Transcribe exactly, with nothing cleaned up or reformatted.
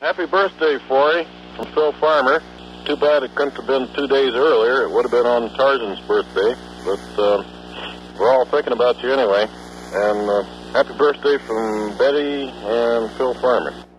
Happy birthday, Forry, from Phil Farmer. Too bad it couldn't have been two days earlier. It would have been on Tarzan's birthday. But uh, we're all thinking about you anyway. And uh, happy birthday from Betty and Phil Farmer.